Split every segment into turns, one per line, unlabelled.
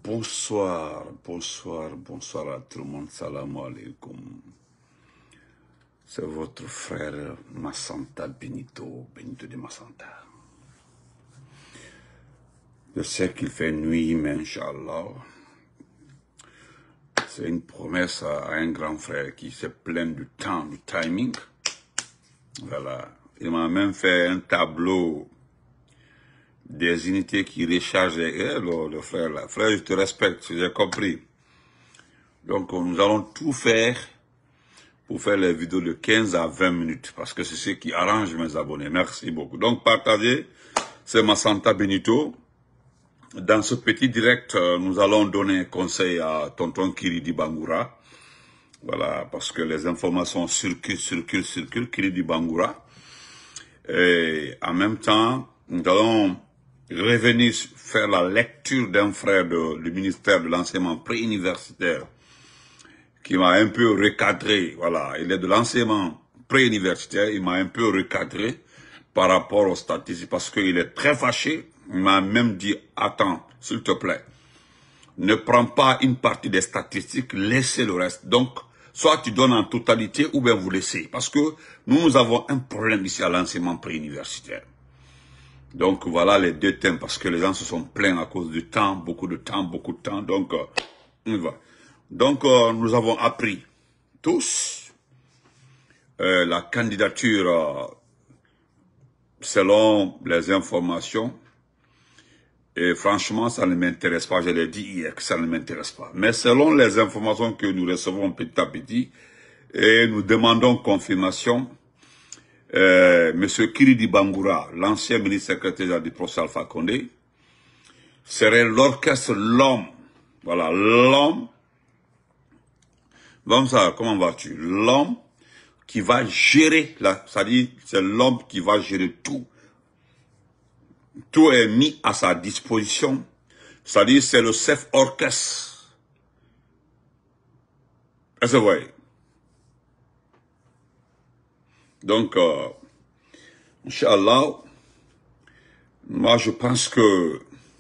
Bonsoir à tout le monde. Salam alaikum. C'est votre frère Massanta Benito de Massanta. Je sais qu'il fait nuit, mais Inch'Allah, c'est une promesse à un grand frère qui se plaint du temps, du timing. Voilà. Il m'a même fait un tableau des unités qui rechargent le frère là. Frère, je te respecte, j'ai compris. Donc, nous allons tout faire pour faire les vidéos de 15 à 20 minutes, parce que c'est ce qui arrange mes abonnés. Merci beaucoup. Donc, partagez, c'est Massanta Benito. Dans ce petit direct, nous allons donner un conseil à tonton Kiridi Bangoura. Voilà, parce que les informations circulent, Kiridi Bangoura. Et en même temps, nous allons revenir faire la lecture d'un frère du ministère de l'enseignement préuniversitaire qui m'a un peu recadré. Voilà, il est de l'enseignement préuniversitaire, il m'a un peu recadré par rapport aux statistiques parce qu'il est très fâché. Il m'a même dit, attends, s'il te plaît, ne prends pas une partie des statistiques, laissez le reste. Donc, soit tu donnes en totalité ou bien vous laissez. Parce que nous avons un problème ici à l'enseignement préuniversitaire. Donc, voilà les deux thèmes, parce que les gens se sont plaints à cause du temps, beaucoup de temps. Donc, on y va. Donc, nous avons appris tous la candidature selon les informations. Et franchement, ça ne m'intéresse pas. Je l'ai dit hier que ça ne m'intéresse pas. Mais selon les informations que nous recevons petit à petit, et nous demandons confirmation, Monsieur Kiridi Bangoura, l'ancien ministre secrétaire du professeur Alpha Condé, serait l'orchestre, l'homme, voilà, l'homme, comment vas-tu? L'homme qui va gérer, c'est-à-dire c'est l'homme qui va gérer tout. Tout est mis à sa disposition, c'est-à-dire c'est le chef orchestre. Est-ce que vous voyez? Donc, Inch'Allah, moi je pense que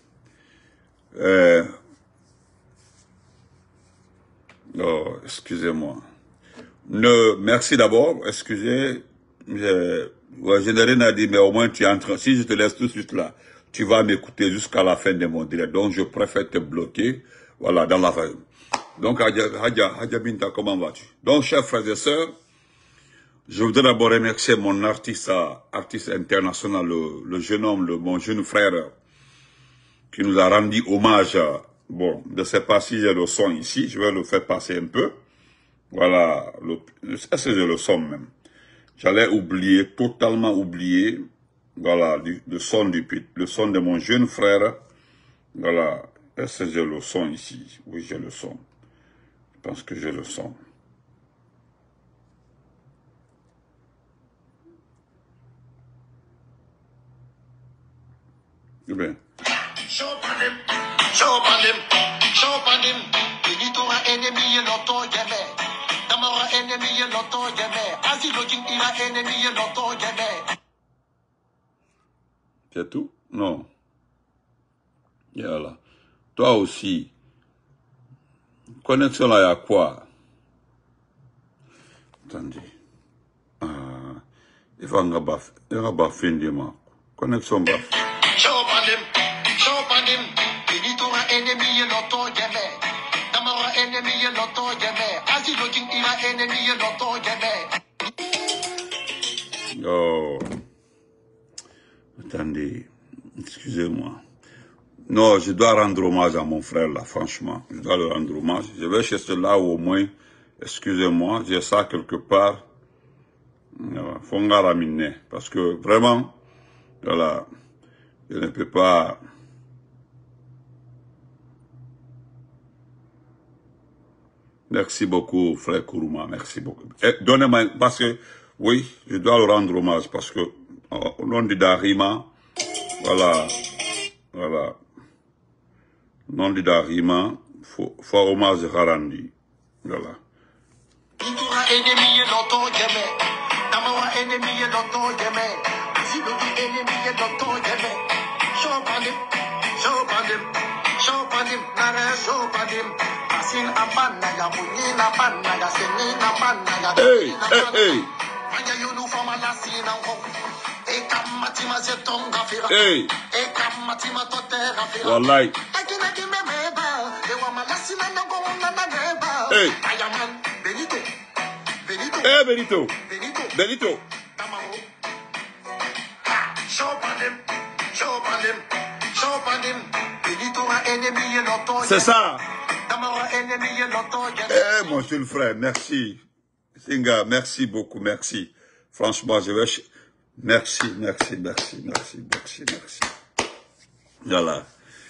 excusez-moi. Merci d'abord, excusez. Je n'ai rien à dire, mais au moins tu es en train. Si je te laisse tout de suite là, tu vas m'écouter jusqu'à la fin de mon direct. Donc je préfère te bloquer, voilà, dans la fin. Donc Hadja Binta, comment vas-tu? Donc chers frères et sœurs, je voudrais d'abord remercier mon artiste international, le jeune homme, mon jeune frère, qui nous a rendu hommage. Bon, je ne sais pas si j'ai le son ici, je vais le faire passer un peu. Voilà, est-ce que j'ai le son même? J'allais oublier, totalement oublier, voilà, le son de mon jeune frère. Voilà, est-ce que j'ai le son ici? Oui, j'ai le son. Je pense que j'ai le son. Eh bien. C'est tout? Non. Voilà. Toi aussi. Connexion là, il y a quoi? Attendez. Il va y fin de mois. Connexion baf. Oh. Attendez. Excusez-moi. Non, je dois rendre hommage à mon frère là, franchement. Je dois le rendre hommage. Je vais chercher là où au moins, excusez-moi, j'ai ça quelque part. Faut me raminer. Parce que vraiment, voilà, je ne peux pas. Merci beaucoup, frère Kourouma, merci beaucoup. Donnez-moi, parce que, oui, je dois le rendre hommage, parce que, au nom du Darima, voilà, au nom du Darima, faut hommage Harandi, voilà. Hey, hey, hey. Hey. Wallahi. Hey. Hey, Benito. Benito. C'est ça. Eh, mon jeune frère, merci. Singa, merci beaucoup, merci. Franchement, je vais... Merci. Voilà.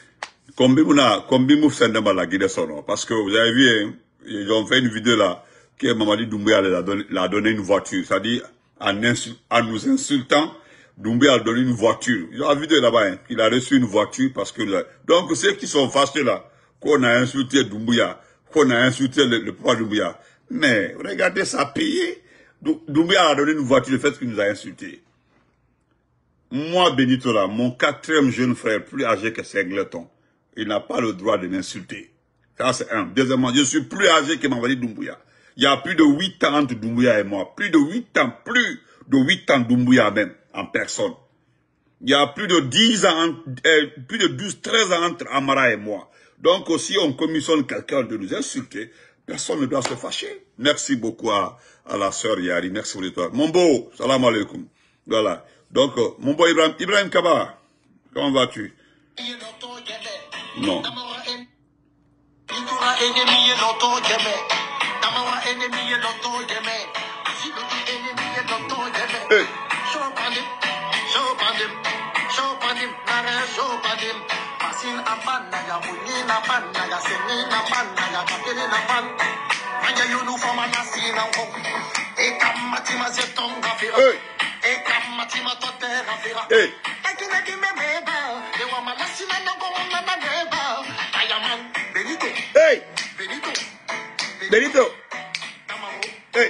Parce que vous avez vu, hein, ils ont fait une vidéo là, que Mamadi Doumbouya a donné une voiture. C'est-à-dire, en nous insultant, Doumbouya a donné une voiture. Ils ont la vidéo là-bas, hein, il a reçu une voiture parce que... Donc, ceux qui sont fâchés là, qu'on a insulté Doumbouya, qu'on a insulté le pouvoir Doumbouya. Mais, regardez ça, payé. Doumbouya a donné une voiture, le fait qu'il nous a insultés. Moi, Benito là, mon 4e jeune frère, plus âgé que Singleton, il n'a pas le droit de m'insulter. Ça, c'est un. Deuxièmement, je suis plus âgé que Mamadi Doumbouya. Il y a plus de 8 ans entre Doumbouya et moi. Plus de 8 ans Doumbouya même, en personne. Il y a plus de 10 ans, plus de 12, 13 ans entre Amara et moi. Donc, si on commissionne quelqu'un de nous insulter, personne ne doit se fâcher. Merci beaucoup à la sœur Yari. Merci pour toi. Mon beau, salam alaikum. Voilà. Donc, mon beau Ibrahim Kaba, comment vas-tu? Non. Hey. Hey. Hey. Benito. Hey.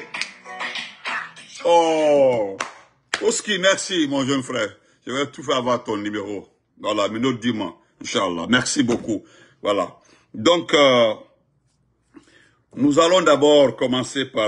Oh. Oski, merci, mon jeune frère. Je vais tout faire avoir ton numéro. Voilà, minute dis-moi. Inch'Allah. Merci beaucoup. Voilà. Donc, nous allons d'abord commencer par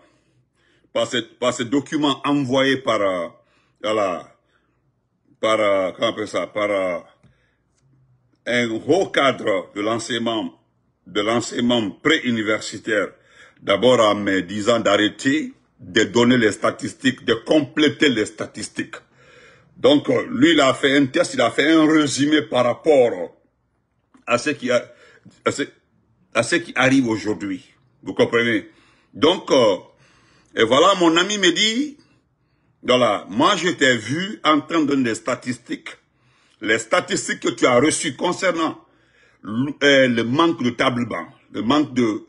ce document envoyé par, comment on appelle ça, par un haut cadre de l'enseignement préuniversitaire, d'abord en me disant d'arrêter de donner les statistiques, de compléter les statistiques. Donc, lui, il a fait un test, il a fait un résumé par rapport à ce qui arrive aujourd'hui. Vous comprenez? Donc, et voilà, mon ami me dit, voilà, moi je t'ai vu en train de donner des statistiques, les statistiques que tu as reçues concernant le manque de table-banc, le manque de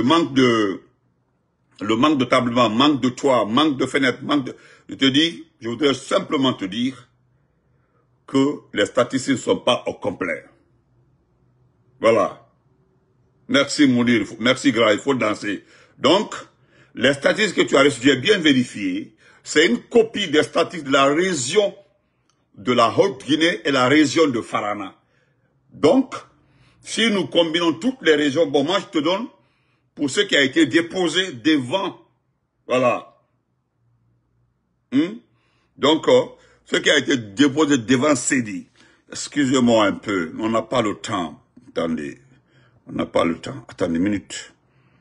table-banc, manque de toit, manque de fenêtre, je te dis, je voudrais simplement te dire que les statistiques ne sont pas au complet. Voilà. Merci Mounir, merci Gra, il faut danser. Donc, les statistiques que tu as reçues, j'ai bien vérifié, c'est une copie des statistiques de la région de la Haute-Guinée et la région de Farana. Donc, si nous combinons toutes les régions, bon, moi je te donne pour ce qui a été déposé devant, voilà. Donc, ce qui a été déposé devant CEDI. Excusez-moi un peu, on n'a pas le temps. Attendez, on n'a pas le temps. Attendez une minute.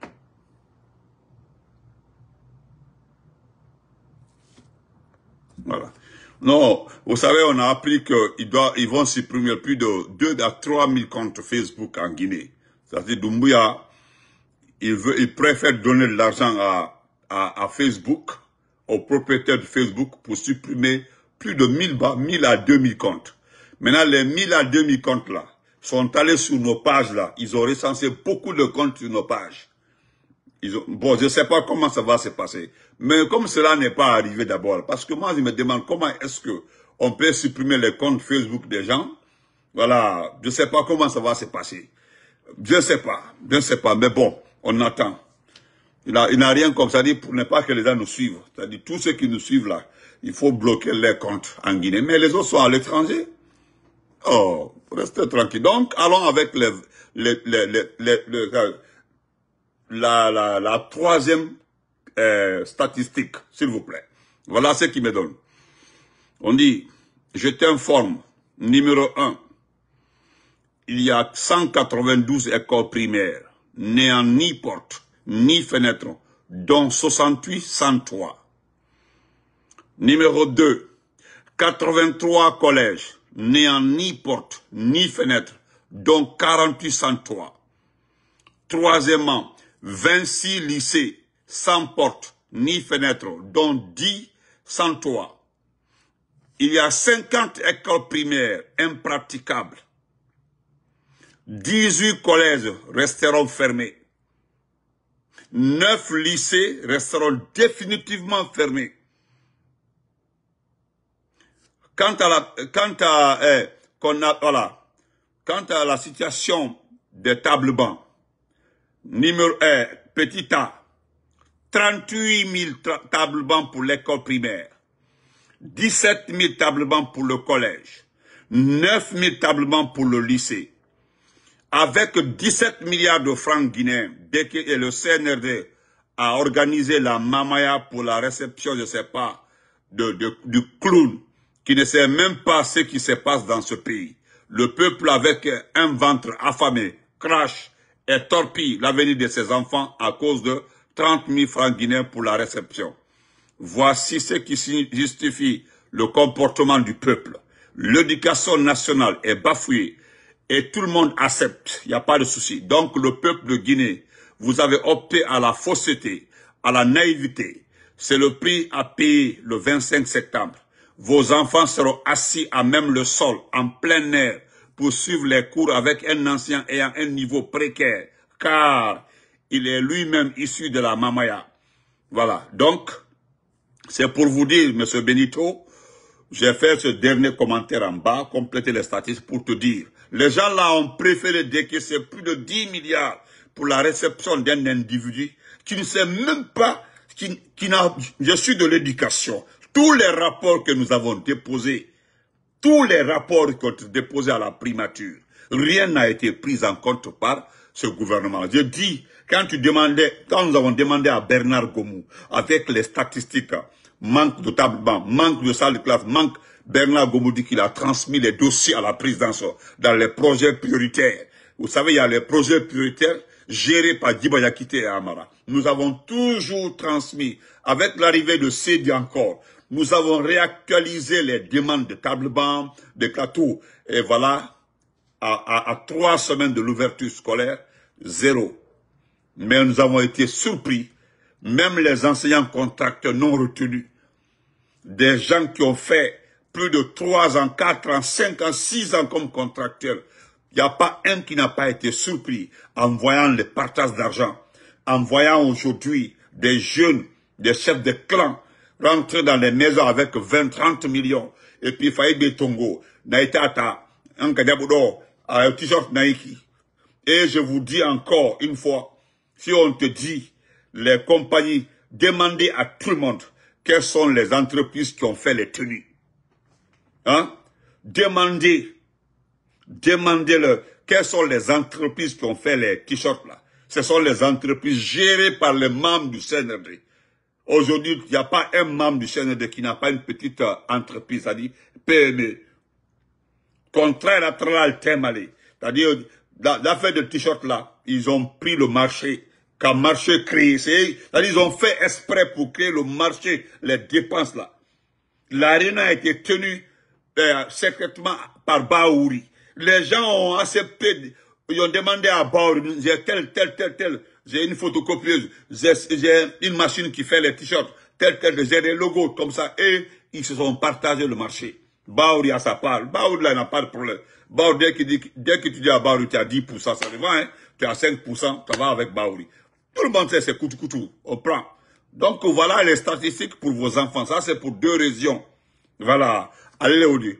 Voilà. Non, vous savez, on a appris qu'ils vont supprimer plus de 2 à 3 000 comptes Facebook en Guinée. C'est-à-dire Doumbouya, il préfère donner de l'argent à Facebook, aux propriétaires de Facebook, pour supprimer plus de 1000 à 2000 comptes. Maintenant, les 1000 à 2000 comptes là, sont allés sur nos pages là. Ils ont recensé beaucoup de comptes sur nos pages. Bon, je ne sais pas comment ça va se passer. Mais comme cela n'est pas arrivé d'abord, parce que moi, je me demande comment est-ce que on peut supprimer les comptes Facebook des gens. Voilà, je ne sais pas comment ça va se passer. Je ne sais pas, mais bon, on attend. Il n'a rien comme ça dit pour ne pas que les gens nous suivent. C'est-à-dire, tous ceux qui nous suivent là, il faut bloquer les comptes en Guinée. Mais les autres sont à l'étranger. Oh, Restez tranquille. Donc, allons avec la troisième statistique, s'il vous plaît. Voilà ce qui me donne. On dit, je t'informe, numéro 1, il y a 192 écoles primaires, n'ayant ni porte, ni fenêtre, dont 68 sans toit. Numéro 2, 83 collèges, n'ayant ni porte, ni fenêtre, dont 48 sans toit. Troisièmement, 26 lycées sans porte, ni fenêtre, dont 10 sans toit. Il y a 50 écoles primaires impraticables. 18 collèges resteront fermés. 9 lycées resteront définitivement fermés. Quant à la situation des tables bancs, numéro 1, petit A, 38 000 tables bancs pour l'école primaire, 17 000 tables bancs pour le collège, 9 000 tables bancs pour le lycée. Avec 17 milliards de francs guinéens, dès que le CNRD a organisé la mamaya pour la réception, je ne sais pas, du clown, qui ne sait même pas ce qui se passe dans ce pays. Le peuple avec un ventre affamé, crache et torpille l'avenir de ses enfants à cause de 30 000 francs guinéens pour la réception. Voici ce qui justifie le comportement du peuple. L'éducation nationale est bafouée et tout le monde accepte, il n'y a pas de souci. Donc le peuple de Guinée, vous avez opté à la fausseté, à la naïveté. C'est le prix à payer le 25 septembre. Vos enfants seront assis à même le sol, en plein air, pour suivre les cours avec un ancien ayant un niveau précaire, car il est lui-même issu de la mamaya. Voilà, donc, c'est pour vous dire, M. Benito, j'ai fait ce dernier commentaire en bas, compléter les statistiques pour te dire. Les gens là ont préféré décaisser plus de 10 milliards pour la réception d'un individu qui ne sait même pas, je suis de l'éducation. Tous les rapports que nous avons déposés, tous les rapports qui ont été déposés à la primature, rien n'a été pris en compte par ce gouvernement. Je dis, quand nous avons demandé à Bernard Gomou, avec les statistiques, manque de table-banc, manque de salle de classe, Bernard Gomou dit qu'il a transmis les dossiers à la présidence dans les projets prioritaires. Vous savez, il y a les projets prioritaires gérés par Djibo Yakité et Amara. Nous avons toujours transmis, avec l'arrivée de Sédi encore, nous avons réactualisé les demandes de table-banc, de plateau. Et voilà, à 3 semaines de l'ouverture scolaire, 0. Mais nous avons été surpris, même les enseignants contracteurs non retenus, des gens qui ont fait plus de 3 ans, 4 ans, 5 ans, 6 ans comme contracteurs. Il n'y a pas un qui n'a pas été surpris en voyant les partages d'argent, en voyant aujourd'hui des jeunes, des chefs de clan, rentrer dans les maisons avec 20, 30 millions. Et puis Faïd Tongo, Naïtata, Ankadiaboudo, un t-shirt Nike. Et je vous dis encore une fois, si on te dit, les compagnies, demandez à tout le monde quelles sont les entreprises qui ont fait les tenues. Hein? Demandez-le, quelles sont les entreprises qui ont fait les t-shirts là. Ce sont les entreprises gérées par les membres du CNRD. Aujourd'hui, il n'y a pas un membre du CNRD qui n'a pas une petite entreprise, c'est-à-dire PME. Contraire à Tralal Temale. C'est-à-dire, l'affaire de t-shirt là, ils ont pris le marché, qu'un marché créé. C'est-à-dire, ils ont fait exprès pour créer le marché, les dépenses là. L'arena a été tenue secrètement par Baouri. Les gens ont accepté, ils ont demandé à Baouri, j'ai tel, j'ai une photocopieuse, j'ai une machine qui fait les t-shirts, tel, j'ai des logos comme ça, et ils se sont partagés le marché. Baouri a sa part, Baouri là n'a pas de problème. Baouri, dès que tu dis à Baouri, tu as 10%, ça dépend, hein, tu as 5%, tu vas avec Baouri. Tout le monde sait, c'est coutou, on prend. Donc voilà les statistiques pour vos enfants, ça c'est pour 2 régions. Voilà, allez les Audi,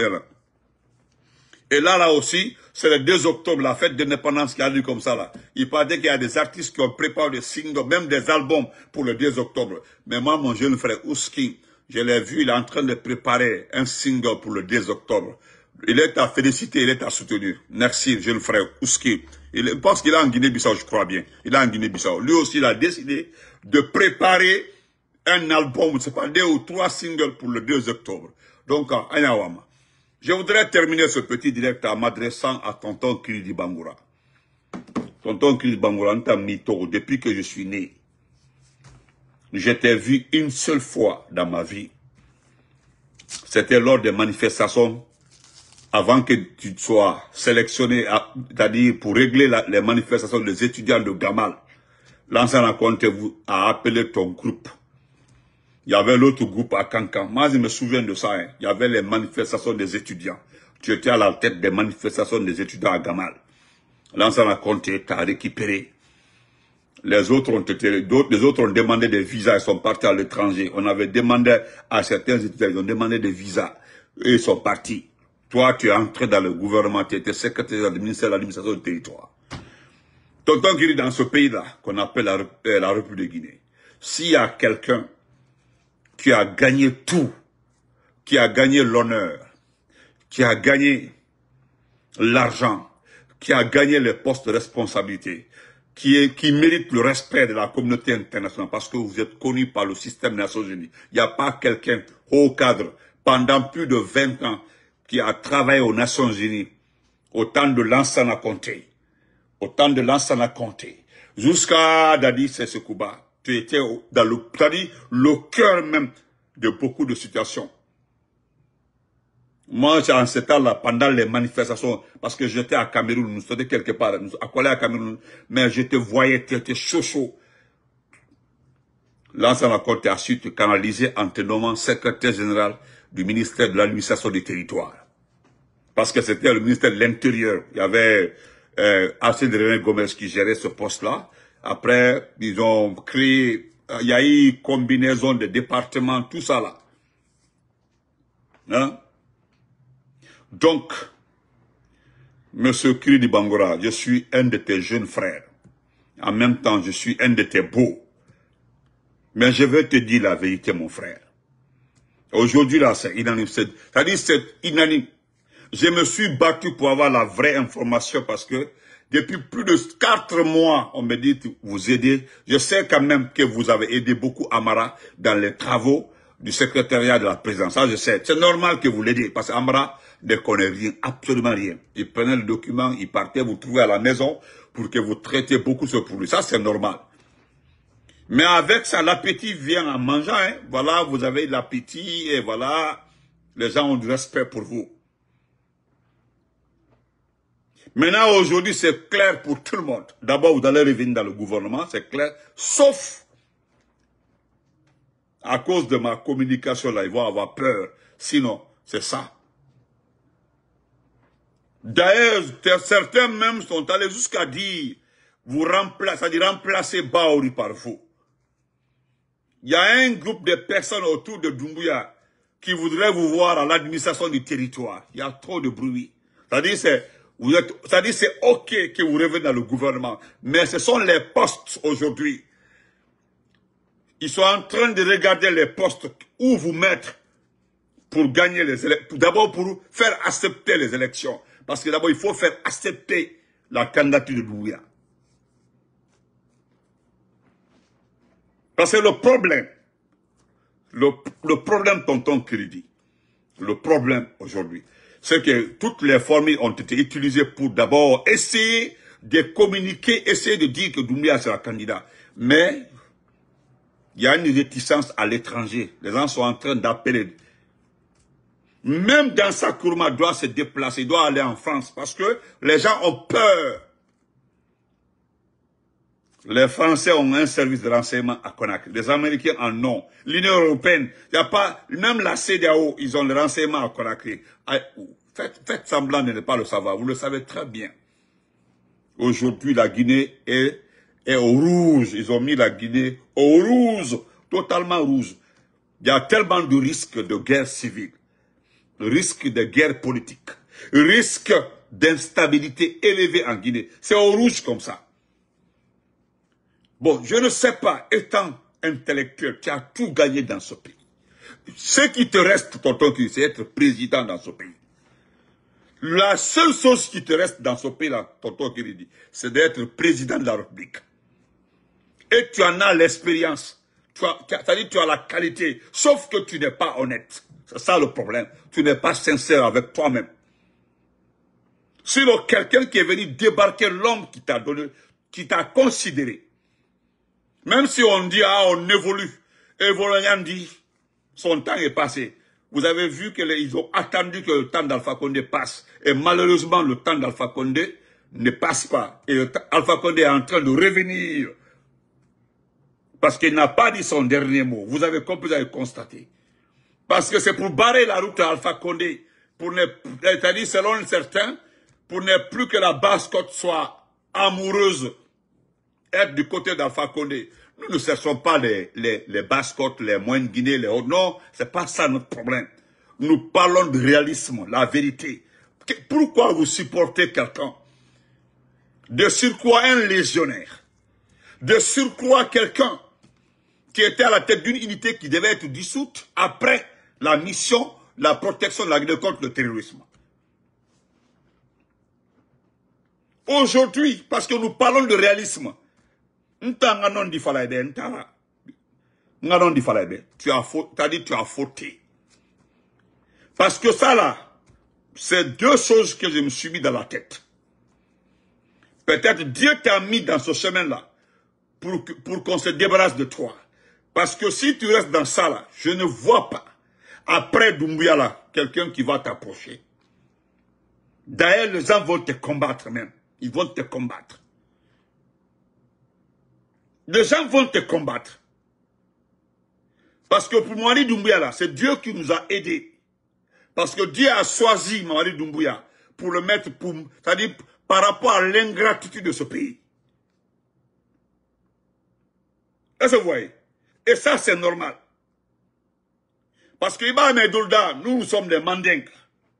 et là aussi, c'est le 2 octobre, la fête d'indépendance qui a lieu comme ça là. Il paraît qu'il y a des artistes qui ont préparé des singles, même des albums pour le 2 octobre. Mais moi, mon jeune frère Ouski, je l'ai vu, il est en train de préparer un single pour le 2 octobre. Il est à féliciter, il est à soutenir. Merci, jeune frère Ouski. Je pense qu'il est en Guinée-Bissau, je crois bien. Il est en Guinée-Bissau. Lui aussi, il a décidé de préparer un album, je ne sais pas, 2 ou 3 singles pour le 2 octobre. Donc, à Anyawama. Je voudrais terminer ce petit direct en m'adressant à tonton Kiridi Bangoura. Tonton Kiridi Bangoura, depuis que je suis né, je t'ai vu une seule fois dans ma vie. C'était lors des manifestations, avant que tu sois sélectionné, c'est-à-dire pour régler les manifestations des étudiants de Gamal. L'ancien rencontre a appelé ton groupe. Il y avait l'autre groupe à Kankan. Moi, je me souviens de ça. Hein. Il y avait les manifestations des étudiants. Tu étais à la tête des manifestations des étudiants à Gamal. L'ancien rencontre t'a récupéré. Les autres ont demandé des visas, ils sont partis à l'étranger. On avait demandé à certains étudiants, ils ont demandé des visas. Et ils sont partis. Toi, tu es entré dans le gouvernement, tu étais secrétaire du ministère de l'administration du territoire. Tonton Kiri, dans ce pays-là, qu'on appelle la République de Guinée, s'il y a quelqu'un qui a gagné tout, qui a gagné l'honneur, qui a gagné l'argent, qui a gagné les postes de responsabilité, qui mérite le respect de la communauté internationale parce que vous êtes connu par le système des Nations Unies. Il n'y a pas quelqu'un haut cadre pendant plus de 20 ans qui a travaillé aux Nations Unies au temps de Lansana Conté. Au temps de Lansana Conté. Jusqu'à Dadi Sessekouba. Tu étais dans le cœur même de beaucoup de situations. Moi, en ce temps-là, pendant les manifestations, parce que j'étais à Cameroun, nous étions quelque part, nous accolés à Cameroun, mais je te voyais, tu étais chaud. L'ancien accord a su te canaliser en te nommant secrétaire général du ministère de l'administration du territoire. Parce que c'était le ministère de l'Intérieur. Il y avait Arsène René Gomez qui gérait ce poste-là. Après, ils ont créé, il y a eu combinaison de départements, tout ça là. Hein? Donc, Monsieur Kiridi Bangoura, je suis un de tes jeunes frères. En même temps, je suis un de tes beaux. Mais je vais te dire la vérité, mon frère. Aujourd'hui, là, c'est inanime. C'est-à-dire, c'est inanime. Je me suis battu pour avoir la vraie information parce que depuis plus de 4 mois, on me dit que vous aidez. Je sais quand même que vous avez aidé beaucoup Amara dans les travaux du secrétariat de la présidence. Ça, je sais. C'est normal que vous l'aidez parce qu'Amara ne connaît rien, absolument rien. Il prenait le document, il partait vous trouver à la maison pour que vous traitiez beaucoup ce produit. Ça, c'est normal. Mais avec ça, l'appétit vient en mangeant. Hein. Voilà, vous avez l'appétit et voilà, les gens ont du respect pour vous. Maintenant, aujourd'hui, c'est clair pour tout le monde. D'abord, vous allez revenir dans le gouvernement, c'est clair. Sauf, à cause de ma communication, là, ils vont avoir peur. Sinon, c'est ça. D'ailleurs, certains même sont allés jusqu'à dire, remplacer Baouri par vous. Il y a un groupe de personnes autour de Doumbouya qui voudraient vous voir à l'administration du territoire. Il y a trop de bruit. C'est-à-dire, c'est OK que vous revenez dans le gouvernement. Mais ce sont les postes aujourd'hui. Ils sont en train de regarder les postes où vous mettre pour gagner les élections. D'abord, pour faire accepter les élections. Parce que d'abord, il faut faire accepter la candidature de Doumbouya. Parce que le problème, tonton Kiridi, le problème aujourd'hui, c'est que toutes les formules ont été utilisées pour d'abord essayer de communiquer, essayer de dire que Doumbouya sera candidat. Mais il y a une réticence à l'étranger. Les gens sont en train d'appeler. Même dans sa Kourma, doit se déplacer, doit aller en France parce que les gens ont peur. Les Français ont un service de renseignement à Conakry. Les Américains en ont. L'Union européenne, il n'y a pas, même la CEDEAO, ils ont le renseignement à Conakry. Faites semblant de ne pas le savoir. Vous le savez très bien. Aujourd'hui, la Guinée est au rouge. Ils ont mis la Guinée au rouge. Totalement rouge. Il y a tellement de risques de guerre civile. Risque de guerre politique. Risque d'instabilité élevé en Guinée. C'est au rouge comme ça. Bon, je ne sais pas, étant intellectuel, tu as tout gagné dans ce pays. Ce qui te reste, tonton, c'est être président dans ce pays. La seule chose qui te reste dans ce pays-là, tonton Kiridi, c'est d'être président de la République. Et tu en as l'expérience. C'est-à-dire tu as la qualité, sauf que tu n'es pas honnête. C'est ça le problème. Tu n'es pas sincère avec toi-même. Sinon, quelqu'un qui est venu débarquer l'homme qui t'a donné, qui t'a considéré. Même si on dit, ah, on évolue. Évoluant dit, son temps est passé. Vous avez vu qu'ils ont attendu que le temps d'Alpha Condé passe. Et malheureusement, le temps d'Alpha Condé ne passe pas. Et Alpha Condé est en train de revenir. Parce qu'il n'a pas dit son dernier mot. Vous avez compris, vous avez constaté. Parce que c'est pour barrer la route à Alpha Condé. C'est-à-dire, selon certains, pour ne plus que la basse-côte soit amoureuse, être du côté d'Alpha Condé. Nous ne cherchons pas les basses-côtes, les moyennes Guinée, les hauts. Non, c'est pas ça notre problème. Nous parlons de réalisme, la vérité. Pourquoi vous supportez quelqu'un? De surcroît un légionnaire. De surcroît quelqu'un qui était à la tête d'une unité qui devait être dissoute après la mission, la protection de la Guinée contre le terrorisme. Aujourd'hui, parce que nous parlons de réalisme, tu as fauté. Parce que ça là, c'est deux choses que je me suis mis dans la tête. Peut-être Dieu t'a mis dans ce chemin-là pour qu'on se débarrasse de toi. Parce que si tu restes dans ça là, je ne vois pas, après Doumbouya là, quelqu'un qui va t'approcher. D'ailleurs, les gens vont te combattre même. Ils vont te combattre. Les gens vont te combattre. Parce que pour Mamadi Doumbouya là, c'est Dieu qui nous a aidés. Parce que Dieu a choisi Mamadi Doumbouya pour le mettre, c'est-à-dire par rapport à l'ingratitude de ce pays. Est-ce que vous voyez? Et ça, c'est normal. Parce que Iba Medulda, nous sommes des mandingues.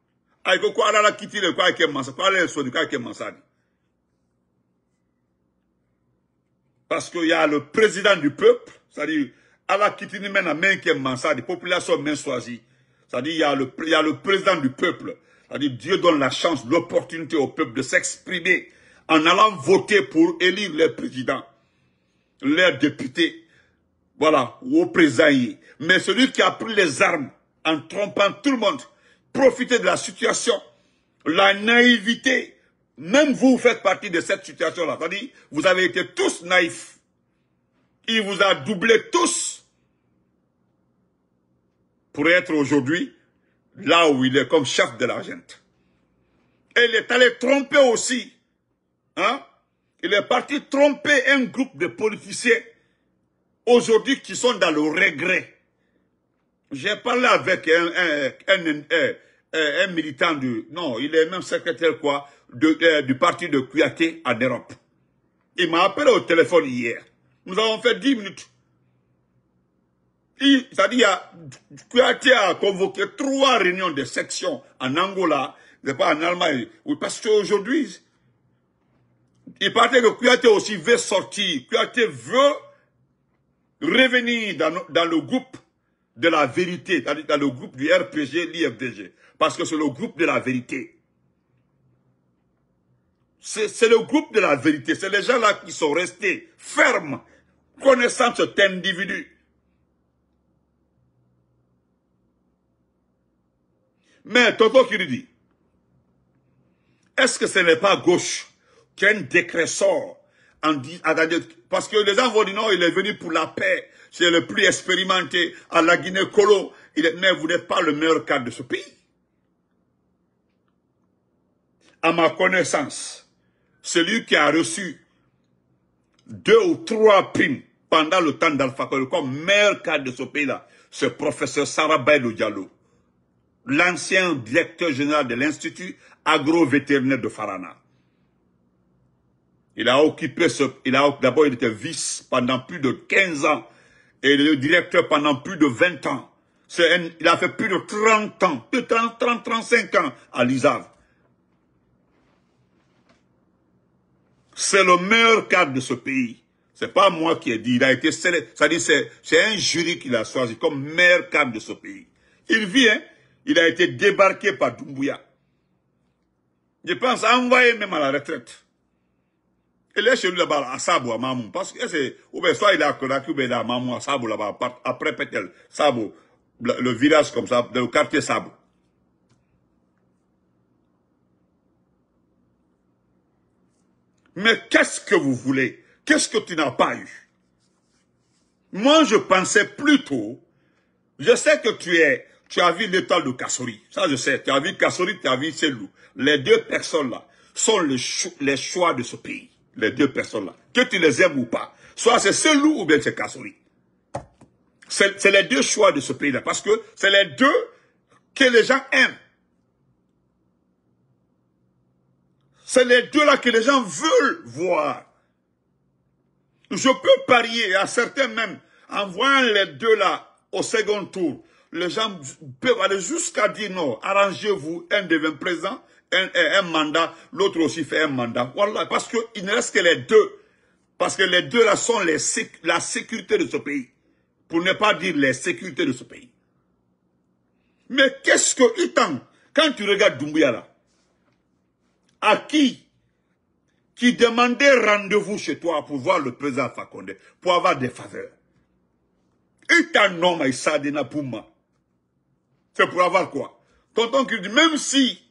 Parce qu'il y a le président du peuple, c'est-à-dire, à la Kitini mène main qui est mansade, les populations main choisies. C'est-à-dire, il y a le président du peuple. C'est-à-dire, Dieu donne la chance, l'opportunité au peuple de s'exprimer en allant voter pour élire les présidents, les députés, voilà, ou au président. Mais celui qui a pris les armes en trompant tout le monde, profiter de la situation, la naïveté, même vous faites partie de cette situation-là. C'est-à-dire, vous avez été tous naïfs. Il vous a doublé tous pour être aujourd'hui là où il est comme chef de la gente. Et il est allé tromper aussi. Hein? Il est parti tromper un groupe de politiciens aujourd'hui qui sont dans le regret. J'ai parlé avec un militant du... Non, il est même secrétaire quoi du parti de Kouyaté en Europe. Il m'a appelé au téléphone hier. Nous avons fait 10 minutes. C'est-à-dire, Kouyaté a convoqué 3 réunions de section en Angola, c'est pas en Allemagne. Oui, parce qu'aujourd'hui, il paraît que Kouyaté aussi veut sortir. Kouyaté veut revenir dans le groupe de la vérité, c'est-à-dire dans le groupe du RPG, l'IFDG. Parce que c'est le groupe de la vérité. C'est le groupe de la vérité. C'est les gens-là qui sont restés fermes, connaissant cet individu. Mais Toto Kiridi, est-ce que ce n'est pas gauche qu'un décret sort en dit, parce que les gens vont dire non, il est venu pour la paix, c'est le plus expérimenté à la Guinée-Colo, mais vous n'êtes pas le meilleur cadre de ce pays. À ma connaissance, celui qui a reçu 2 ou 3 primes pendant le temps d'Alpha Condé comme meilleur cadre de ce pays-là, c'est professeur Sarah Baïdou Diallo, l'ancien directeur général de l'Institut agro-vétérinaire de Farana. Il a occupé d'abord il était vice pendant plus de 15 ans et le directeur pendant plus de 20 ans. Il a fait plus de 30 ans, plus de 35 ans à l'ISAV. C'est le meilleur cadre de ce pays. C'est pas moi qui ai dit. Il a été c'est-à-dire c'est un jury qui l'a choisi comme meilleur cadre de ce pays. Il vient, il a été débarqué par Doumbouya. Je pense envoyer même à la retraite. Il est chez lui là-bas, à Sabo, à Mamou. Parce que c'est, ou bien soit il est à Konaki, ou bien il est à Mamou, à Sabo là-bas, après Pétel, Sabo, le village comme ça, le quartier Sabo. Mais qu'est-ce que vous voulez? Qu'est-ce que tu n'as pas eu? Moi, je pensais plutôt, je sais que tu as vu l'étoile de Kassori. Ça, je sais. Tu as vu Kassori, tu as vu Selou. Les deux personnes-là sont les choix de ce pays. Les deux personnes-là. Que tu les aimes ou pas. Soit c'est Selou ou bien c'est Kassori. C'est les deux choix de ce pays-là. Parce que c'est les deux que les gens aiment. C'est les deux-là que les gens veulent voir. Je peux parier, à certains même, en voyant les deux-là au second tour, les gens peuvent aller jusqu'à dire non, arrangez-vous, un devient président, un mandat, l'autre aussi fait un mandat. Voilà, parce qu'il ne reste que les deux. Parce que les deux-là sont la sécurité de ce pays. Pour ne pas dire les sécurités de ce pays. Mais qu'est-ce que Itan, quand tu regardes Doumbouya là, à qui demandait rendez-vous chez toi pour voir le président Fakonde, pour avoir des faveurs. Itan non, mais ça dina pour moi. C'est pour avoir quoi? Tonton qui dit, même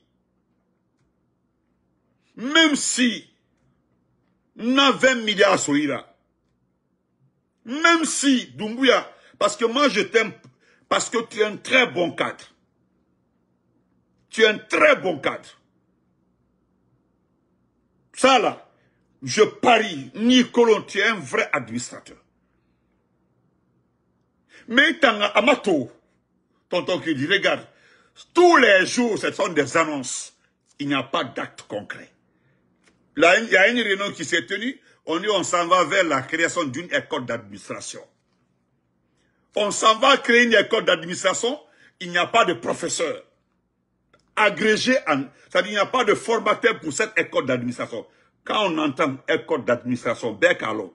si, on a 20 milliards sur Ira, même si, Doumbouya, parce que moi je t'aime, parce que tu es un très bon cadre. Tu es un très bon cadre. Ça là, je parie, Nicolas, tu es un vrai administrateur. Mais Amato, tonton qui dit, regarde, tous les jours, ce sont des annonces. Il n'y a pas d'acte concret. Là, il y a une réunion qui s'est tenue. On dit on s'en va vers la création d'une école d'administration. On s'en va créer une école d'administration. Il n'y a pas de professeur agrégé. C'est-à-dire qu'il n'y a pas de formateur pour cette école d'administration. Quand on entend école d'administration, Bekalo,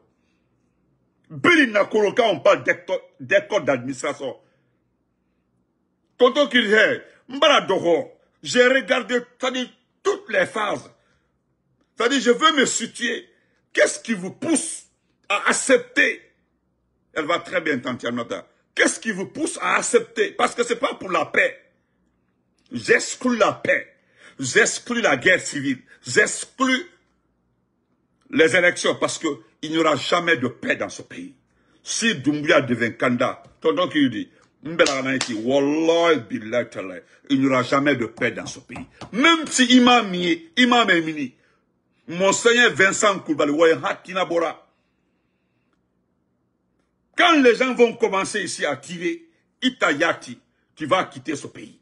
quand on parle d'école d'administration, tonton qui disait, j'ai regardé toutes les phases. C'est-à-dire, je veux me situer. Qu'est-ce qui vous pousse à accepter? Elle va très bien, Tantianota. Qu'est-ce qui vous pousse à accepter? Parce que c'est pas pour la paix. J'exclus la paix. J'exclus la guerre civile. J'exclus les élections parce que il n'y aura jamais de paix dans ce pays. Si Doumbouya devient candidat, tonton qui dit, Wallah, il n'y aura jamais de paix dans ce pays. Même si Imam Emini, Monseigneur Vincent Koulibaly, quand les gens vont commencer ici à tirer, Itayati, tu vas quitter ce pays.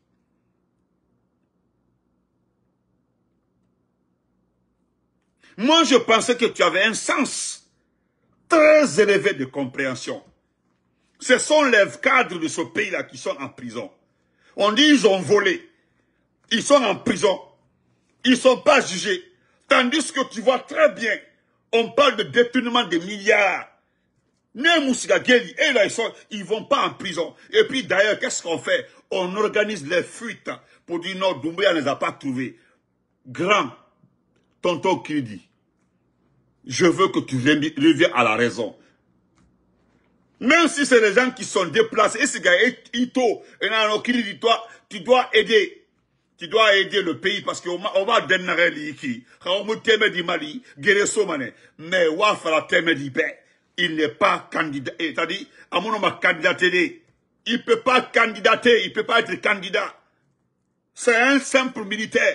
Moi, je pensais que tu avais un sens très élevé de compréhension. Ce sont les cadres de ce pays-là qui sont en prison. On dit ils ont volé. Ils sont en prison. Ils ne sont pas jugés. Tandis que tu vois très bien, on parle de détournement de milliards. Et là, ils ne vont pas en prison. Et puis d'ailleurs, qu'est-ce qu'on fait? On organise les fuites pour dire non, Doumbouya ne les a pas trouvés. Grand, tonton Kridi, je veux que tu reviennes à la raison. Même si c'est les gens qui sont déplacés, et ce gars Ito, tu dois aider. Tu dois aider le pays parce qu'on va donner l'iki. On va t'aimer du Mali, mais on va faire t'aimer du paix. Il n'est pas candidat. C'est-à-dire, à mon nom, candidaté. Il ne peut pas candidater, il ne peut pas être candidat. C'est un simple militaire.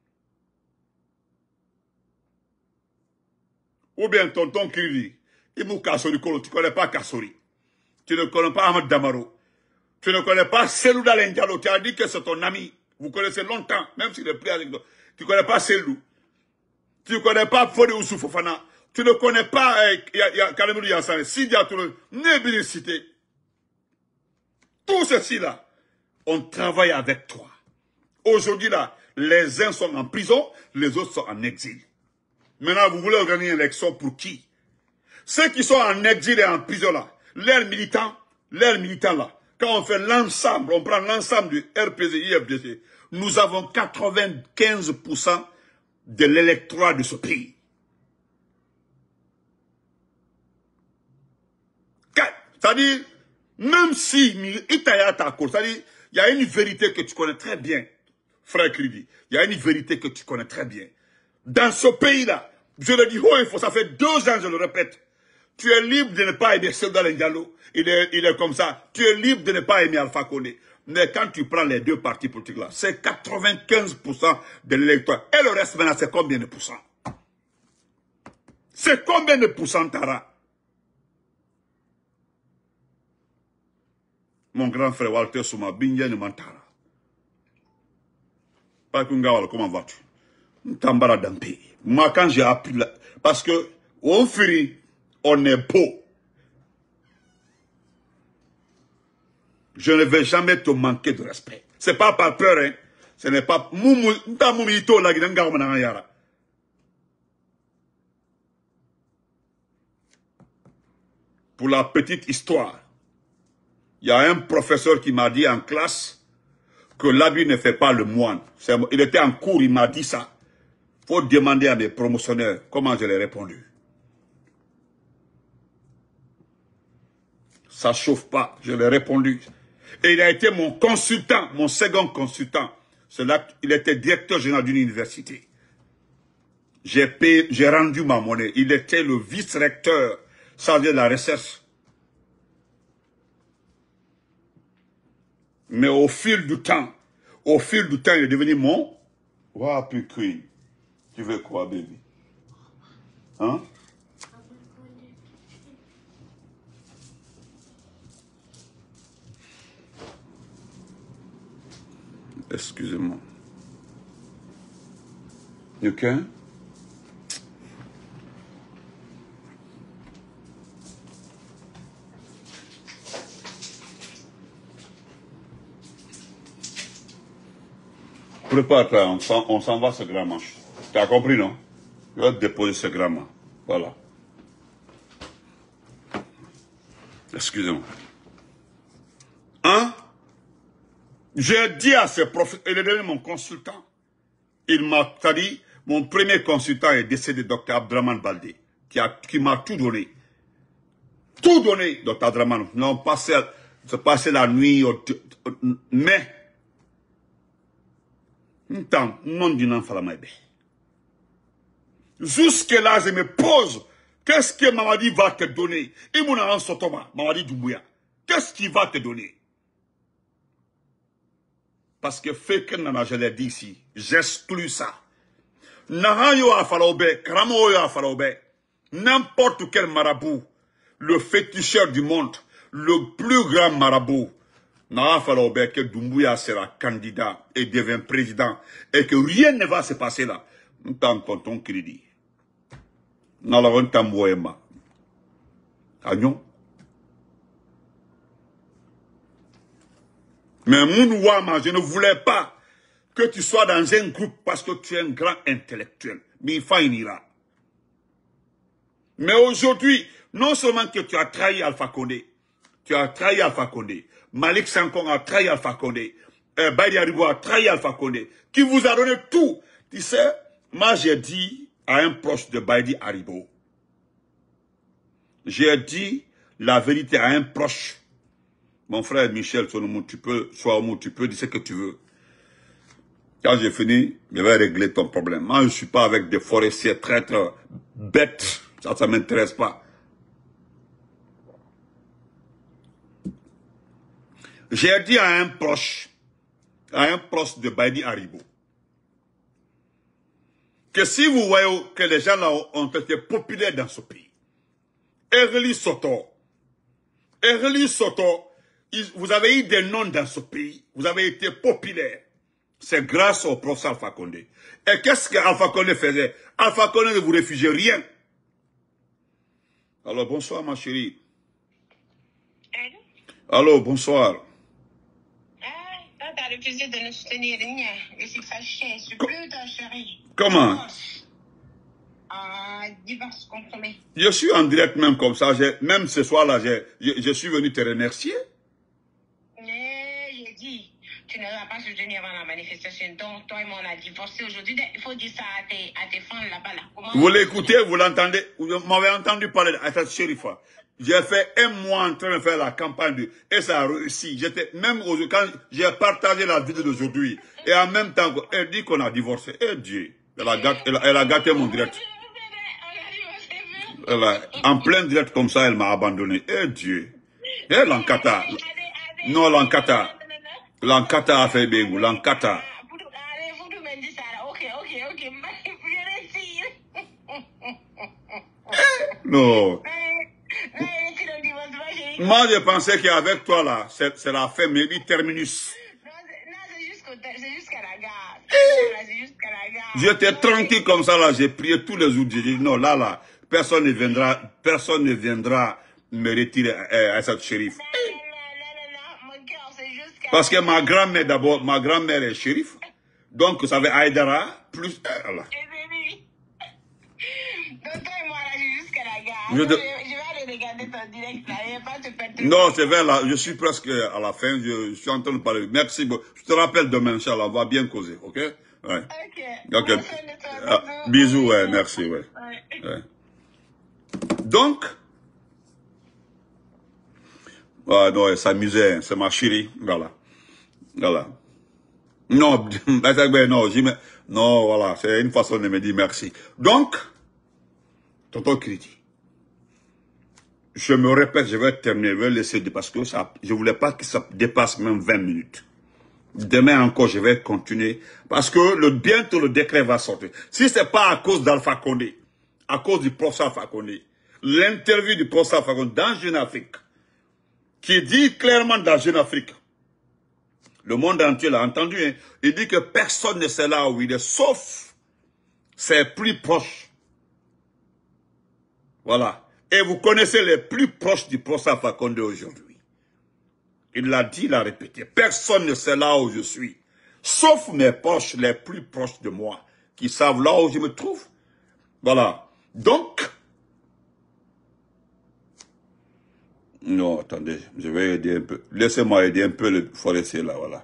Ou bien tonton Kiri, il m'a Kassori Kolo, tu ne connais pas Kassori. Tu ne connais pas Ahmed Damaro. Tu ne connais pas Selou Dalengalo. Tu as dit que c'est ton ami. Vous connaissez longtemps, même s'il est plus avec toi. Tu ne connais pas Selou. Tu ne connais pas Fode Oussou Fofana. Tu ne connais pas Kalemou Yassane. Sidia Touré. Nébilicité. Tout ceci là, on travaille avec toi. Aujourd'hui là, les uns sont en prison, les autres sont en exil. Maintenant, vous voulez organiser une élection pour qui? Ceux qui sont en exil et en prison là, leurs militants là, quand on fait l'ensemble, on prend l'ensemble du RPZ, IFDC, nous avons 95% de l'électorat de ce pays. C'est-à-dire, même si Itaya Tako, c'est-à-dire, il y a une vérité que tu connais très bien, frère Kridi. Il y a une vérité que tu connais très bien. Dans ce pays-là, je le dis haut et fort, ça fait 2 ans, je le répète. Tu es libre de ne pas aimer Selda Diallo. Il est comme ça. Tu es libre de ne pas aimer Alpha Condé. Mais quand tu prends les 2 partis politiques là, c'est 95% de l'électorat. Et le reste maintenant, c'est combien de pourcents? C'est combien de pourcents, Tara? Mon grand frère Walter Souma, Binyan Mantara. Pas comment vas-tu? Tambara Dampi. Moi, quand j'ai appris là, parce que, on furit, on est beau. Je ne vais jamais te manquer de respect. C'est pas par peur, hein. Ce n'est pas, pour la petite histoire. Il y a un professeur qui m'a dit en classe que l'habit ne fait pas le moine. Il était en cours, il m'a dit ça. Il faut demander à mes promotionnaires comment je l'ai répondu. Ça ne chauffe pas, je l'ai répondu. Et il a été mon consultant, mon second consultant. Il était directeur général d'une université. J'ai rendu ma monnaie. Il était le vice-recteur chargé de la recherche. Mais au fil du temps, il est devenu mon... Wow, puis Queen. Tu veux quoi, baby? Hein? Excusez-moi. You can? Prépare-toi, on s'en va ce grand manche. Tu as compris, non? Je vais te déposer ce grand manche. Voilà. Excusez-moi. Hein? J'ai dit à ce prophète, il est devenu mon consultant. Il m'a dit, mon premier consultant est décédé, Dr Abdraman Baldé, qui m'a tout donné. Tout donné, Dr Abdraman. Non, passé la nuit, mais, non du nom jusque-là, je me pose, qu'est-ce que Mamadi va te donner? Imouna Sotoma, Mamadi Doumbouya, qu'est-ce qu'il va te donner? Parce que fait que je l'ai dit ici, j'exclus ça. Nahayo a falaobe, Kramo a falaobe, n'importe quel marabout, le féticheur du monde, le plus grand marabout, n'a falaobe que Doumbouya sera candidat et devient président et que rien ne va se passer là. Nous t'en ton crédit. N'a la rentamboema. Agnon. Mais Mounouama, je ne voulais pas que tu sois dans un groupe parce que tu es un grand intellectuel. Mais il finira. Mais aujourd'hui, non seulement que tu as trahi Alpha Condé, tu as trahi Alpha Condé, Malik Sankong a trahi Alpha Condé, Baïdi Aribo a trahi Alpha Condé, qui vous a donné tout. Tu sais, moi j'ai dit à un proche de Baïdi Aribo, j'ai dit la vérité à un proche. Mon frère Michel Sonomou, tu peux dire ce que tu veux. Quand j'ai fini, je vais régler ton problème. Moi, je ne suis pas avec des forestiers traîtres, bêtes. Ça ne m'intéresse pas. J'ai dit à un proche de Baïdi Aribo, que si vous voyez que les gens là ont été populaires dans ce pays, Erli Soto, vous avez eu des noms dans ce pays, vous avez été populaires. C'est grâce au professeur Alpha Condé. Et qu'est-ce qu'Alpha Condé faisait? Alpha Condé ne vous réfugiez rien. Alors, bonsoir, ma chérie. Allô, bonsoir.
T'as refusé de nous soutenir. Je suis fâché. Je suis plus ta chérie.
Comment?
Divorce consommé.
Je suis en direct même comme ça. Même ce soir-là, je suis venu te remercier.
Mais j'ai dit, tu ne vas pas soutenir avant la manifestation. Donc, toi et moi, on a divorcé aujourd'hui. Il faut dire ça à tes fans là-bas. Là.
Vous l'écoutez, vous l'entendez. Vous m'avez entendu parler d'Aïssat Chérifa. J'ai fait un mois en train de faire la campagne et ça a réussi. J'étais même quand j'ai partagé la vidéo d'aujourd'hui et en même temps, elle dit qu'on a divorcé. Eh Dieu, elle a gâté mon direct. En plein direct comme ça, elle m'a abandonné. Eh Dieu. Eh l'encata. Non, l'encata. L'encata a fait bégou. L'encata. Non. Moi, je pensais qu'avec toi, là, c'est la fin, mais dit terminus.
Non, c'est jusqu'à la gare. C'est jusqu'à la gare.
J'étais tranquille comme ça, là, j'ai prié tous les jours. J'ai dit, non, là, personne ne viendra me retirer à cette shérif.
Non, mon cœur, c'est jusqu'à
Parce que ma grand-mère, d'abord, ma grand-mère est shérif. Donc, ça fait Aïdara, plus, voilà.
Donc, toi et moi, là, j'ai jusqu'à la gare. Je vais aller regarder ton direct, là, et pas te perturber.
Non, c'est vrai, là, je suis presque à la fin, je suis en train de parler. Merci beaucoup. Je te rappelle demain, Inch'Allah, on va bien causer, ok? Ouais. Ok. Bisous, ouais, merci, ouais. Ouais. Donc, non, elle s'amusait, c'est ma chérie, voilà. Voilà. Non, non, voilà, c'est une façon de me dire merci. Donc, tonton Kriti, je me répète, je vais terminer, je vais laisser, parce que ça, je voulais pas que ça dépasse même 20 minutes. Demain encore, je vais continuer, parce que bientôt le décret va sortir. Si c'est pas à cause d'Alpha Condé, à cause du professeur Alpha Condé, l'interview du professeur Alpha Condé dans Jeune Afrique, qui dit clairement dans Jeune Afrique, le monde entier l'a entendu, hein, il dit que personne ne sait là où il est, sauf ses plus proches. Voilà. Et vous connaissez les plus proches du professeur Alpha Condé aujourd'hui. Il l'a dit, il l'a répété. Personne ne sait là où je suis. Sauf mes proches, les plus proches de moi, qui savent là où je me trouve. Voilà. Donc, non, attendez, je vais aider un peu. Laissez-moi aider un peu le forestier là, voilà.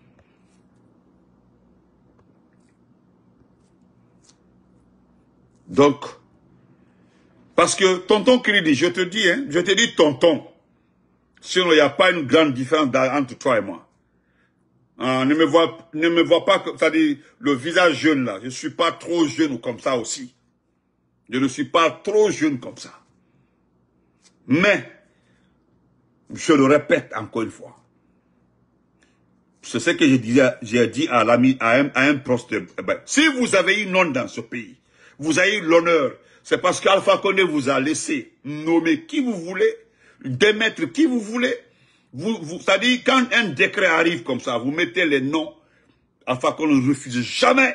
Donc, parce que tonton Kridi, je te dis tonton. Sinon, il n'y a pas une grande différence entre toi et moi. Ne me vois pas, c'est-à-dire le visage jeune là. Je ne suis pas trop jeune comme ça aussi. Je ne suis pas trop jeune comme ça. Mais, je le répète encore une fois. C'est ce que j'ai dit à l'ami, à un proche. Si vous avez eu nom dans ce pays, vous avez eu l'honneur, c'est parce qu'Alpha Condé vous a laissé nommer qui vous voulez, démettre qui vous voulez. C'est-à-dire, quand un décret arrive comme ça, vous mettez les noms, Alpha Condé ne refuse jamais.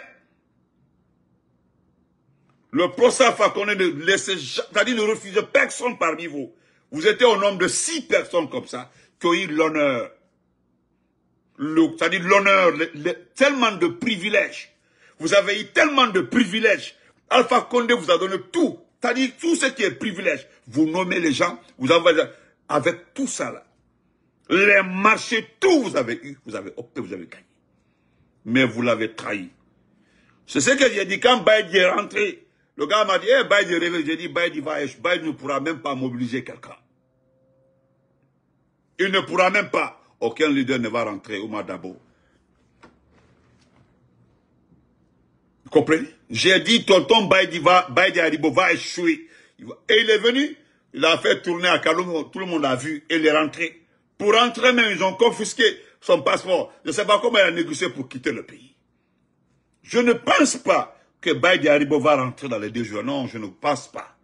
Le procès Alpha Condé ne refuse personne parmi vous. Vous étiez au nombre de 6 personnes comme ça, qui ont eu l'honneur. C'est-à-dire l'honneur, tellement de privilèges. Vous avez eu tellement de privilèges. Alpha Condé vous a donné tout. C'est-à-dire tout ce qui est privilège. Vous nommez les gens, vous avez, avec tout ça là. Les marchés, tout vous avez eu, vous avez opté, vous avez gagné. Mais vous l'avez trahi. C'est ce que j'ai dit quand Baïdi est rentré. Le gars m'a dit, Baïdi réveille. J'ai dit, Baïdi ne pourra même pas mobiliser quelqu'un. Il ne pourra même pas. Aucun leader ne va rentrer au Madabo. Vous comprenez? J'ai dit, tonton Baïdi Aribo va échouer. Et il est venu, il a fait tourner à Kaloum, tout le monde l'a vu, et il est rentré. Pour rentrer même, ils ont confisqué son passeport. Je ne sais pas comment il a négocié pour quitter le pays. Je ne pense pas que Baïdi Aribo va rentrer dans les 2 jours. Non, je ne pense pas.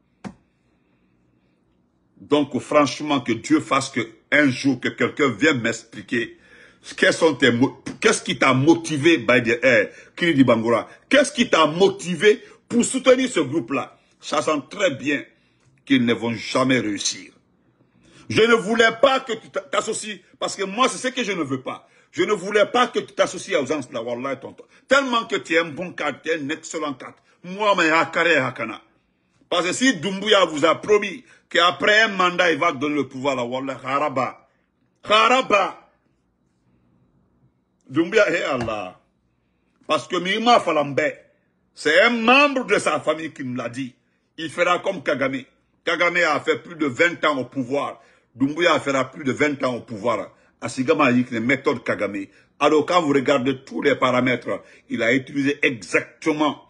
Donc, franchement, que Dieu fasse qu'un jour, que quelqu'un vienne m'expliquer qu'est-ce qui t'a motivé, Kridi Bangura, qu'est-ce qui t'a motivé pour soutenir ce groupe-là, sachant très bien qu'ils ne vont jamais réussir. Je ne voulais pas que tu t'associes, parce que moi, c'est ce que je ne veux pas. Je ne voulais pas que tu t'associes aux gens là, wallah, tonton. Tellement que tu es un bon cadre, tu es un excellent cadre. Moi, mais Hakare Hakana. Parce que si Doumbouya vous a promis qu'après un mandat, il va donner le pouvoir, là, wallah, Haraba. Haraba. Doumbia et Allah. Parce que Mima Falambe, c'est un membre de sa famille qui me l'a dit. Il fera comme Kagame. Kagame a fait plus de 20 ans au pouvoir. Doumbouya fera plus de 20 ans au pouvoir. Asigama a dit que les méthodes Kagame. Alors quand vous regardez tous les paramètres, il a utilisé exactement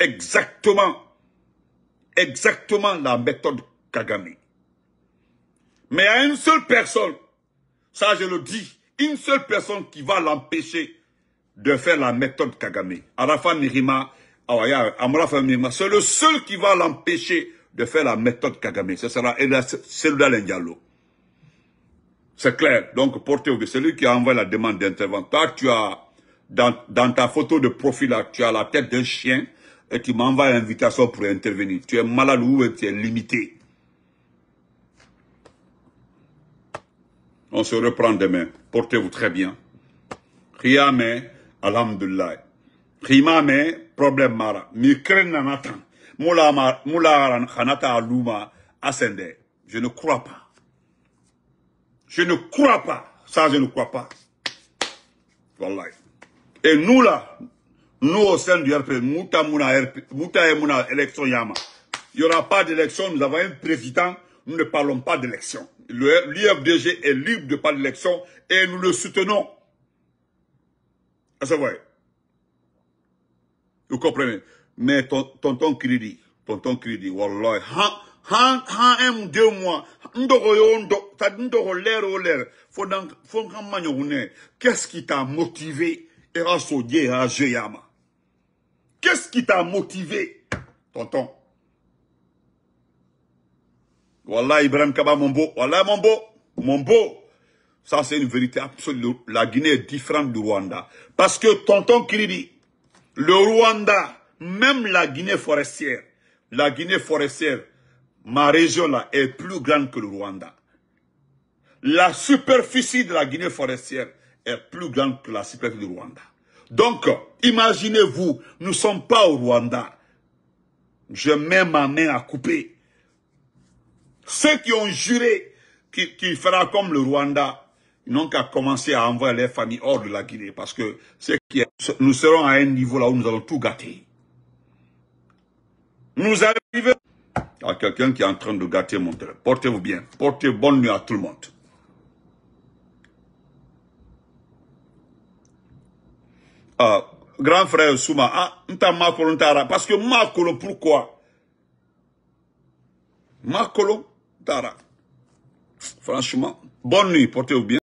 la méthode Kagame. Mais il y a une seule personne, ça je le dis, une seule personne qui va l'empêcher de faire la méthode Kagame. Arafa Mirima, c'est le seul qui va l'empêcher de faire la méthode Kagame. Ce sera Selouda Ndiallo. C'est clair. Donc, portez-vous. C'est lui qui a envoyé la demande d'intervention. Toi, tu as, dans ta photo de profil, là, tu as la tête d'un chien et tu m'envoies l'invitation pour intervenir. Tu es malade ou tu es limité. On se reprend demain. Portez-vous très bien. Riyame, alhamdulillah. Riyame, problème mara. Mikren nanatan. Moula khanata aluma asende. Je ne crois pas. Je ne crois pas. Ça, je ne crois pas. Wallahi. Et nous là, nous au sein du RP, Mouta et Mouna élection Yama. Il n'y aura pas d'élection, nous avons un président, nous ne parlons pas d'élection. L'IFDG est libre de parler d'élection et nous le soutenons. C'est vrai. Vous comprenez? Mais tonton Kridi, Wallahi, un 2 mois, qu'est-ce qui t'a motivé? Qu'est-ce qui t'a motivé, tonton? Wallah, Ibrahim Kaba, mon beau. Wallah, mon beau. Ça, c'est une vérité absolue. La Guinée est différente du Rwanda. Parce que, tonton Kridi, le Rwanda, même la Guinée forestière, ma région là, est plus grande que le Rwanda. La superficie de la Guinée forestière est plus grande que la superficie du Rwanda. Donc, imaginez-vous, nous ne sommes pas au Rwanda. Je mets ma main à couper. Ceux qui ont juré qu'il fera comme le Rwanda, ils n'ont qu'à commencer à envoyer les familles hors de la Guinée. Parce que nous serons à un niveau là où nous allons tout gâter. Nous arrivons à quelqu'un qui est en train de gâter mon terrain. Portez-vous bien. Portez bonne nuit à tout le monde. Grand frère Souma, parce que Makolo, pourquoi? Makolo, Tara. Franchement, bonne nuit, portez-vous bien.